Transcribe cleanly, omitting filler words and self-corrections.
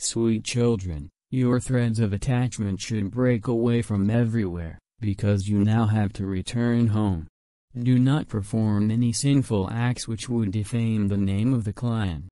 Sweet children, your threads of attachment should break away from everywhere, because you now have to return home. Do not perform any sinful acts which would defame the name of the clan.